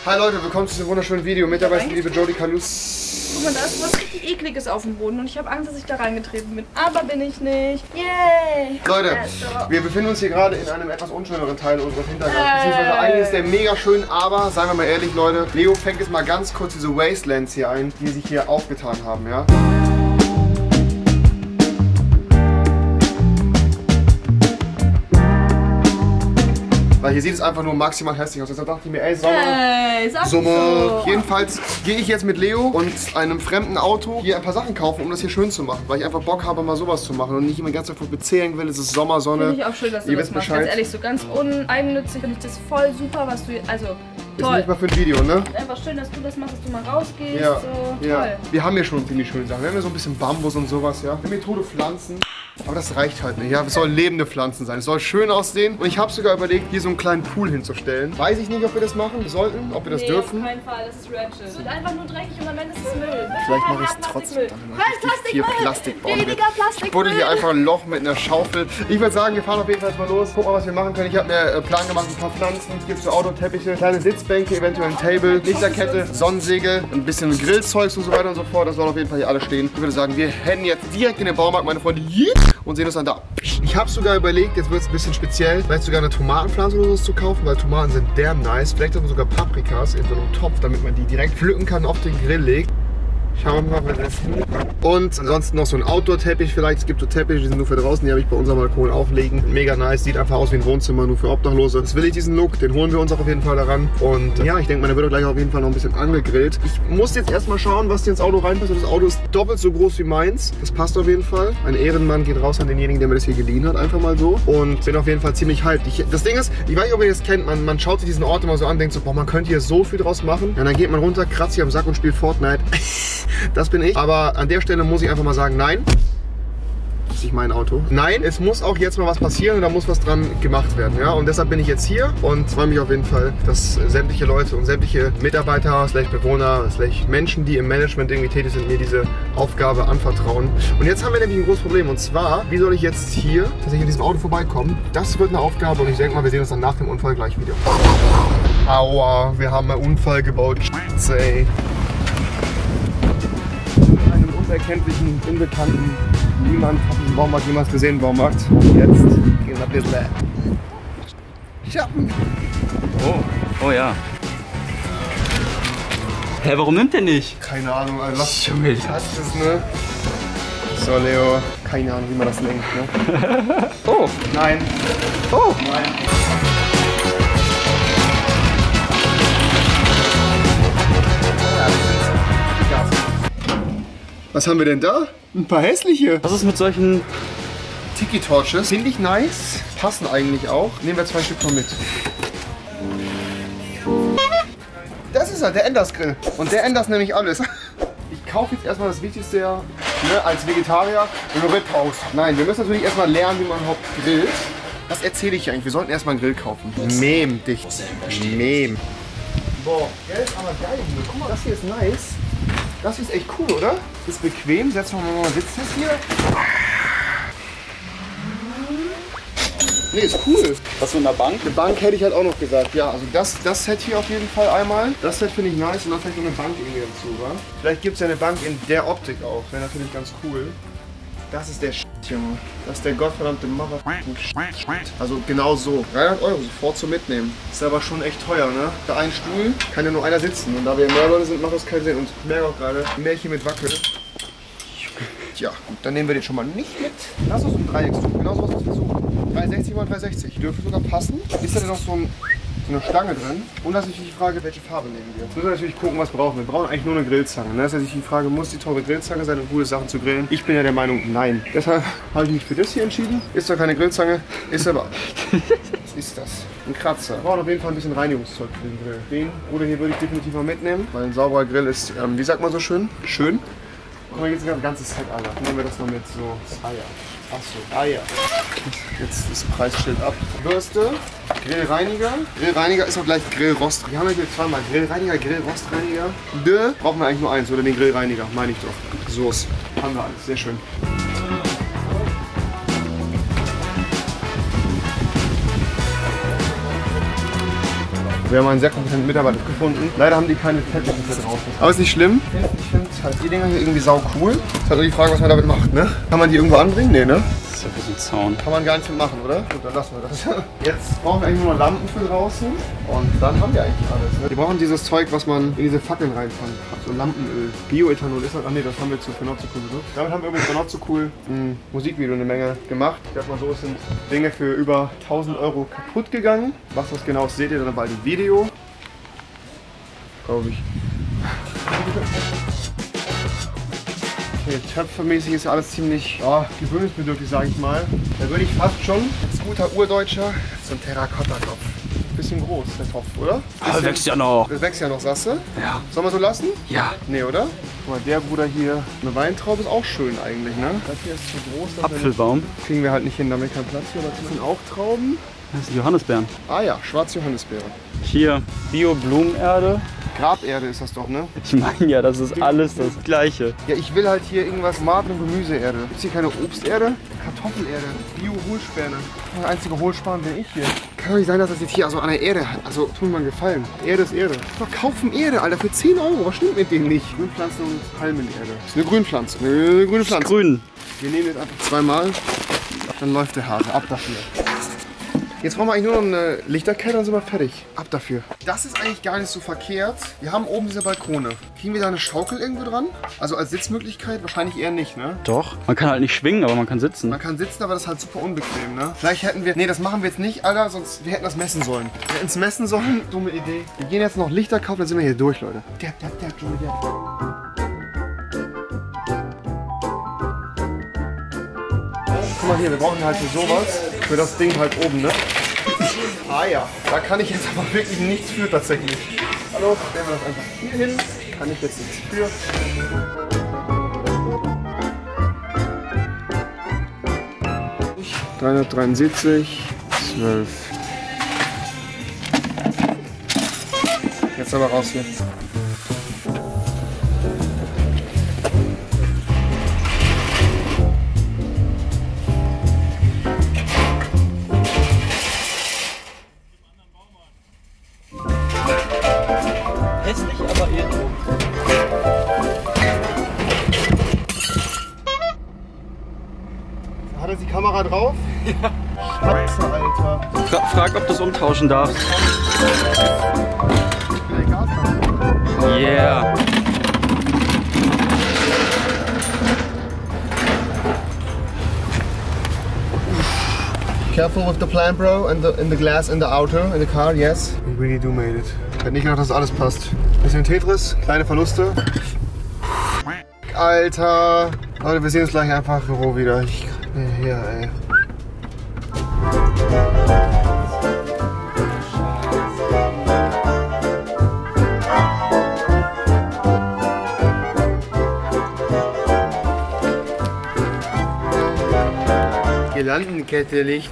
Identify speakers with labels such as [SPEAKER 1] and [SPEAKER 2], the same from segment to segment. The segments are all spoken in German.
[SPEAKER 1] Hi Leute, willkommen zu diesem wunderschönen Video. Mit dabei ist die liebe Jodie Kalus.
[SPEAKER 2] Guck mal, da ist was richtig Ekliges auf dem Boden und ich habe Angst, dass ich da reingetreten bin. Aber bin ich nicht. Yay!
[SPEAKER 1] Leute, wir befinden uns hier gerade in einem etwas unschöneren Teil unseres Hintergrunds. Beziehungsweise eigentlich ist der mega schön, aber seien wir mal ehrlich, Leute, Leo fängt jetzt mal ganz kurz diese Wastelands hier ein, die sich hier aufgetan haben, ja? Weil hier sieht es einfach nur maximal hässlich aus. Deshalb dachte ich mir, ey, Sommer. Jedenfalls gehe ich jetzt mit Leo und einem fremden Auto hier ein paar Sachen kaufen, um das hier schön zu machen. Weil ich einfach Bock habe, mal sowas zu machen und nicht immer die ganze Zeit bezählen will. Es ist Sommersonne.
[SPEAKER 2] Finde ich auch schön, dass du das machst. Ganz ehrlich, so ganz uneigennützig finde ich das voll super, was du, also toll.
[SPEAKER 1] Ist nicht mal für ein Video, ne?
[SPEAKER 2] Einfach schön, dass du das machst, dass du mal rausgehst.
[SPEAKER 1] Ja,
[SPEAKER 2] so,
[SPEAKER 1] ja.
[SPEAKER 2] Toll.
[SPEAKER 1] Wir haben hier schon ziemlich schöne Sachen. Wir haben hier so ein bisschen Bambus und sowas, ja. Eine Methode Pflanzen. Aber das reicht halt nicht, ja. Es sollen lebende Pflanzen sein. Es soll schön aussehen. Und ich habe sogar überlegt, hier so einen kleinen Pool hinzustellen. Weiß ich nicht, ob wir das machen sollten, ob wir das dürfen.
[SPEAKER 2] Auf keinen Fall, das ist Ratchet. Es wird einfach nur dreckig und am Ende ist es Müll.
[SPEAKER 1] Vielleicht mache ich es trotzdem. Dann mache ich viel Plastikbomben. Ich buddel hier einfach ein Loch mit einer Schaufel. Ich würde sagen, wir fahren auf jeden Fall mal los. Gucken mal, was wir machen können. Ich habe mir einen Plan gemacht, ein paar Pflanzen. Es gibt so Autoteppiche, kleine Sitzbänke, eventuell ein Table, Lichterkette, Sonnensegel, ein bisschen Grillzeugs und so weiter und so fort. Das soll auf jeden Fall hier alles stehen. Ich würde sagen, wir hennen jetzt direkt in den Baumarkt, meine Freunde, und sehen uns dann da. Ich habe sogar überlegt, jetzt wird es ein bisschen speziell, vielleicht sogar eine Tomatenpflanze oder so zu kaufen, weil Tomaten sind damn nice. Vielleicht auch sogar Paprikas in so einem Topf, damit man die direkt pflücken kann und auf den Grill legt. Schauen wir mal, was das hinkommt. Und ansonsten noch so ein Outdoor-Teppich vielleicht. Es gibt so Teppiche, die sind nur für draußen. Die habe ich bei unserem Balkon auflegen. Mega nice. Sieht einfach aus wie ein Wohnzimmer, nur für Obdachlose. Das will ich, diesen Look. Den holen wir uns auch auf jeden Fall daran. Und ja, ich denke mal, der wird auch gleich auf jeden Fall noch ein bisschen angegrillt. Ich muss jetzt erstmal schauen, was hier ins Auto reinpasst. Das Auto ist doppelt so groß wie meins. Das passt auf jeden Fall. Ein Ehrenmann geht raus an denjenigen, der mir das hier geliehen hat. Einfach mal so. Und bin auf jeden Fall ziemlich hyped. Das Ding ist, ich weiß nicht, ob ihr das kennt. Man schaut sich diesen Ort immer so an, denkt so, boah, man könnte hier so viel draus machen. Ja, dann geht man runter, kratzt sich am Sack und spielt Fortnite. Das bin ich. Aber an der Stelle muss ich einfach mal sagen, nein. Das ist nicht mein Auto. Nein, es muss auch jetzt mal was passieren und da muss was dran gemacht werden. Ja? Und deshalb bin ich jetzt hier und freue mich auf jeden Fall, dass sämtliche Leute und sämtliche Mitarbeiter, Bewohner, Menschen, die im Management irgendwie tätig sind, mir diese Aufgabe anvertrauen. Und jetzt haben wir nämlich ein großes Problem. Und zwar, wie soll ich jetzt hier tatsächlich in diesem Auto vorbeikommen? Das wird eine Aufgabe und ich denke mal, wir sehen uns dann nach dem Unfall gleich wieder. Aua, wir haben einen Unfall gebaut. Scheiße, ey. Unerkenntlichen, unbekannten, niemand hat diesen Baumarkt jemals gesehen, Baumarkt. Und jetzt gehen wir ein bisschen shoppen.
[SPEAKER 3] Oh ja. Hä, warum nimmt der nicht?
[SPEAKER 1] Keine Ahnung, also was
[SPEAKER 3] Junge,
[SPEAKER 1] das ist, ne? So, Leo, keine Ahnung, wie man das lenkt, ne?
[SPEAKER 3] Oh,
[SPEAKER 1] Nein.
[SPEAKER 3] oh.
[SPEAKER 1] Nein. Was haben wir denn da? Ein paar hässliche.
[SPEAKER 3] Was ist mit solchen...
[SPEAKER 1] Tiki-Torches. Finde ich nice. Passen eigentlich auch. Nehmen wir 2 Stück mal mit. Das ist er, der Enders Grill. Und der Enders nämlich alles. Ich kaufe jetzt erstmal das Wichtigste, ja, ne, als Vegetarier, ein Rip aus. Nein, wir müssen natürlich erstmal lernen, wie man überhaupt grillt. Was erzähle ich eigentlich? Wir sollten erstmal einen Grill kaufen. Mem dich. Mem. Boah, der ist aber geil hier. Guck mal, das hier ist nice. Das ist echt cool, oder? Das ist bequem. Setzen wir mal Sitztest hier. Nee, ist cool.
[SPEAKER 3] Was mit einer Bank?
[SPEAKER 1] Eine Bank hätte ich halt auch noch gesagt. Ja, also das Set hier auf jeden Fall einmal. Das Set finde ich nice und dann vielleicht noch eine Bank irgendwie dazu, wa? Vielleicht gibt es ja eine Bank in der Optik auch. Wäre natürlich ganz cool. Das ist der Junge. Das ist der gottverdammte Motherfucking Also genau so. 300 € sofort zum Mitnehmen. Ist aber schon echt teuer, ne? Da ein Stuhl kann ja nur einer sitzen. Und da wir mehr Leute sind, macht das keinen Sinn. Und ich merke auch gerade, je mehr ich hier mit wackel. Ja, gut, dann nehmen wir den schon mal nicht mit. Das ist so ein Dreiecksstuhl. Genau so was wir suchen. 360 x 360. Dürfte sogar passen. Ist da denn noch so eine Stange drin? Und dass ich die Frage, welche Farbe nehmen wir? Jetzt müssen wir natürlich gucken, was brauchen wir. Wir brauchen eigentlich nur eine Grillzange. Ne? Das heißt, die Frage, muss die teure Grillzange sein, um gute Sachen zu grillen? Ich bin ja der Meinung, nein. Deshalb habe ich mich für das hier entschieden. Ist zwar keine Grillzange, ist aber... Was ist das? Ein Kratzer. Wir brauchen auf jeden Fall ein bisschen Reinigungszeug für den Grill. Den oder hier würde ich definitiv mal mitnehmen, weil ein sauberer Grill ist, wie sagt man so schön? Schön. Guck mal, jetzt ein ganzes Set, Alter. Nehmen wir das noch mit. So, Eier. Achso, Eier. Jetzt ist das Preisschild ab. Bürste, Grillreiniger. Grillreiniger ist auch gleich Grillrost. Wir haben ja hier zweimal Grillreiniger, Grillrostreiniger. Brauchen wir eigentlich nur eins, oder den Grillreiniger, meine ich doch. Soße. Haben wir alles, sehr schön. Wir haben einen sehr kompetenten Mitarbeiter gefunden. Leider haben die keine Teppiche für draußen. Aber ist nicht schlimm. Ich finde halt die Dinger hier irgendwie sau cool. Ist halt nur die Frage, was man damit macht, ne? Kann man die irgendwo anbringen? Nee, ne?
[SPEAKER 3] Das ist ja wie so ein Zaun.
[SPEAKER 1] Kann man gar nichts mit machen, oder? Gut, dann lassen wir das. Jetzt brauchen wir eigentlich nur noch Lampen für draußen. Und dann haben wir eigentlich alles. Ne? Wir brauchen dieses Zeug, was man in diese Fackeln reinfangen kann. So Lampenöl. Bioethanol ist das. Ah ne, das haben wir für Not so cool benutzt. Damit haben wir übrigens für Not so cool ein Musikvideo eine Menge gemacht. Ich sag mal so, es sind Dinge für über 1000 € kaputt gegangen. Was das genau ist, seht ihr dann bald im Video. Glaube ich. Okay, töpfermäßig ist alles ziemlich gewöhnungsbedürftig, sage ich mal. Da würde ich fast schon, als guter Urdeutscher, so ein Terrakotta-Topf. Bisschen groß, der Topf, oder?
[SPEAKER 3] Aber wächst ja noch.
[SPEAKER 1] Das wächst ja noch, sagst du?
[SPEAKER 3] Ja.
[SPEAKER 1] Sollen wir so lassen?
[SPEAKER 3] Ja.
[SPEAKER 1] Nee, oder? Guck mal, der Bruder hier, eine Weintraube ist auch schön eigentlich, ne? Das hier ist zu groß.
[SPEAKER 3] Apfelbaum.
[SPEAKER 1] Kriegen wir halt nicht hin, damit kein Platz hier. Aber das sind auch Trauben.
[SPEAKER 3] Das sind Johannisbeeren.
[SPEAKER 1] Ah ja, schwarze Johannisbeere.
[SPEAKER 3] Hier Bio-Blumenerde.
[SPEAKER 1] Graberde ist das doch, ne?
[SPEAKER 3] Ich meine ja, das ist alles das Gleiche.
[SPEAKER 1] Ja, ich will halt hier irgendwas Tomaten- und Gemüseerde. Gibt's hier keine Obsterde? Kartoffelerde, Bio-Hohlspäne. Der einzige Hohlspan bin ich hier. Kann doch nicht sein, dass das jetzt hier also an der Erde hat. Also, tut mir mal einen Gefallen. Erde ist Erde. Verkaufen Erde, Alter, für 10 €. Was stimmt mit dem nicht? Grünpflanzen und Palmenerde. Das ist eine Grünpflanze. Eine grüne Pflanze.
[SPEAKER 3] Grün.
[SPEAKER 1] Wir nehmen jetzt einfach zweimal. Dann läuft der Hase. Ab dafür. Jetzt brauchen wir eigentlich nur noch eine Lichterkette und sind wir fertig. Ab dafür. Das ist eigentlich gar nicht so verkehrt. Wir haben oben diese Balkone. Kriegen wir da eine Schaukel irgendwo dran? Also als Sitzmöglichkeit wahrscheinlich eher nicht, ne?
[SPEAKER 3] Doch. Man kann halt nicht schwingen, aber man kann sitzen.
[SPEAKER 1] Man kann sitzen, aber das ist halt super unbequem, ne? Vielleicht hätten wir... Nee, das machen wir jetzt nicht, Alter, sonst... Wir hätten das messen sollen. Wir hätten es messen sollen. Dumme Idee. Wir gehen jetzt noch Lichter kaufen, dann sind wir hier durch, Leute. Guck mal hier, wir brauchen halt für sowas, für das Ding halt oben, ne? Ah ja, da kann ich jetzt aber wirklich nichts für tatsächlich. Hallo, stellen wir das einfach hier hin. Kann ich jetzt nichts für. 373, 12. Jetzt aber raus hier.
[SPEAKER 3] Hässlich, aber edel.
[SPEAKER 1] Hat er die Kamera drauf? Ja. Scheiße, Alter.
[SPEAKER 3] Frag, ob du es umtauschen darfst. Yeah.
[SPEAKER 1] Careful with the plant, bro, and the glass in the auto, in the car, yes. We really do made it. Ich hätte nicht gedacht, dass alles passt. Bisschen Tetris, kleine Verluste. Alter. Leute, wir sehen uns gleich einfach im Büro wieder. Hier, ey. Girlandenkette Licht.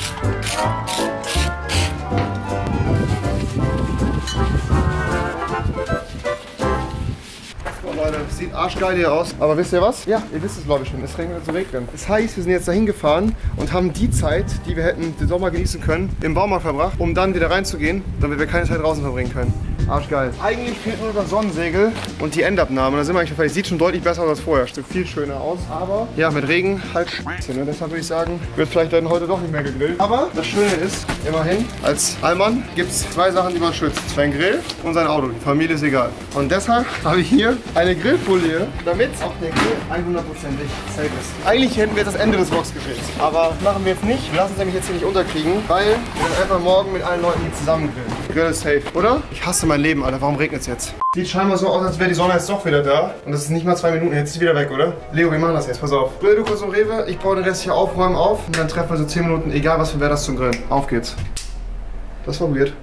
[SPEAKER 1] Leute, sieht arschgeil hier aus. Aber wisst ihr was? Ja, ihr wisst es glaube ich schon. Es regnet zu regnen. Das heißt, wir sind jetzt dahin gefahren und haben die Zeit, die wir hätten den Sommer genießen können, im Baumarkt verbracht, um dann wieder reinzugehen, damit wir keine Zeit draußen verbringen können. Arschgeil. Eigentlich fehlt nur das Sonnensegel und die Endabnahme. Da sind wir eigentlich fertig. Sieht schon deutlich besser aus als vorher. Sieht viel schöner aus. Aber ja, mit Regen halt scheiße. Ne? Deshalb würde ich sagen, wird vielleicht dann heute doch nicht mehr gegrillt. Aber das Schöne ist, immerhin, als Allmann gibt es zwei Sachen, die man schützt. Sein Grill und sein Auto. Die Familie ist egal. Und deshalb habe ich hier eine Grillfolie, damit auch der Grill 100%ig safe ist. Eigentlich hätten wir jetzt das Ende des Vlogs gefilmt. Aber das machen wir jetzt nicht. Wir lassen uns nämlich jetzt hier nicht unterkriegen, weil wir werden einfach morgen mit allen Leuten hier zusammen grillen. Grill ist safe, oder? Ich hasse mein Leben, Alter. Warum regnet es jetzt? Sieht scheinbar so aus, als wäre die Sonne jetzt doch wieder da. Und das ist nicht mal 2 Minuten. Jetzt ist sie wieder weg, oder? Leo, wir machen das jetzt. Pass auf. Grill du kurz um Rewe. Ich baue den Rest hier auf, räumen auf. Und dann treffen wir so 10 Minuten, egal was für wer das zum Grillen. Auf geht's. Das war weird.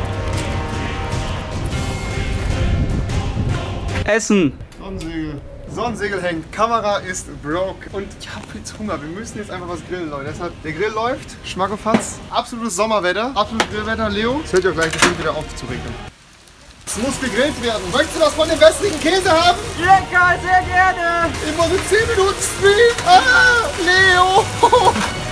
[SPEAKER 3] Essen.
[SPEAKER 1] Sonnensegel. Sonnensegel hängt, Kamera ist broke und ich habe jetzt Hunger. Wir müssen jetzt einfach was grillen, Leute. Deshalb, der Grill läuft, Schmackofatz, absolutes Sommerwetter, absolutes Grillwetter. Leo, es hört ja auch gleich bestimmt wieder auf zu regnen. Es muss gegrillt werden. Möchtest du was von dem wässrigen Käse haben?
[SPEAKER 2] Lecker, sehr gerne.
[SPEAKER 1] Immer so 10 Minuten Stream. Ah, Leo.